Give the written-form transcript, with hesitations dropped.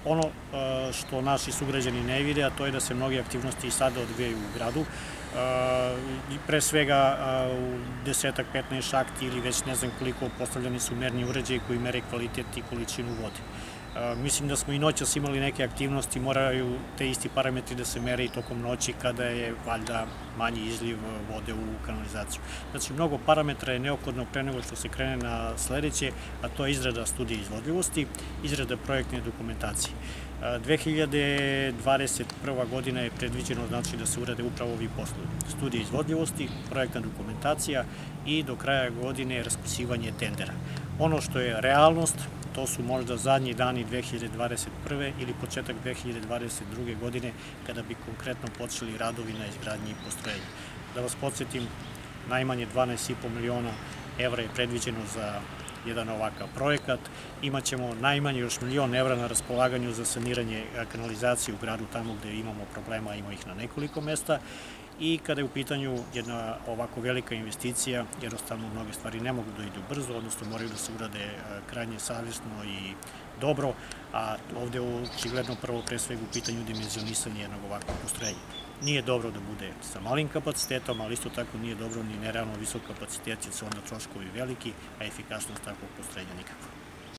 Ono što naši sugrađani ne vide, a to je da se mnoge aktivnosti i sada odvijaju u gradu, pre svega u 10-15 šahti ili već ne znam koliko postavljeni su merni uređaji koji mere kvalitet i količinu vode. Mislim da smo i noćas imali neke aktivnosti, moraju te isti parametri da se mere i tokom noći kada je valjda manji izliv vode u kanalizaciju. Znači, mnogo parametra je neophodno pre nego što se krene na sledeće, a to je izrada studije izvodljivosti, izrada projektne dokumentacije. 2021. godina je predviđeno znači da se urade upravo ovi poslovi. Studije izvodljivosti, projektna dokumentacija i do kraja godine raspisivanje tendera. Ono što je realnost, to su možda zadnji dani 2021. ili početak 2022. godine kada bi konkretno počeli radovi na izgradnji postrojenja. Da vas podsjetim, najmanje 12,5 miliona evra je predviđeno za jedan ovakav projekat. Imaćemo najmanje još €1.000.000 na raspolaganju za saniranje kanalizacije u gradu tamo gde imamo problema, ima ih na nekoliko mesta. I kada je u pitanju jedna ovako velika investicija, jednostavno mnoge stvari ne mogu da idu brzo, odnosno moraju da se urade krajnje savjesno i dobro, a ovde je očigledno prvo pre svega u pitanju dimenzionisanje jednog ovakvog postrojenja. Nije dobro da bude sa malim kapacitetom, ali isto tako nije dobro ni nerealno visok kapacitet, jer su onda troškovi veliki, a efikasnost takvog postrojenja nikakva.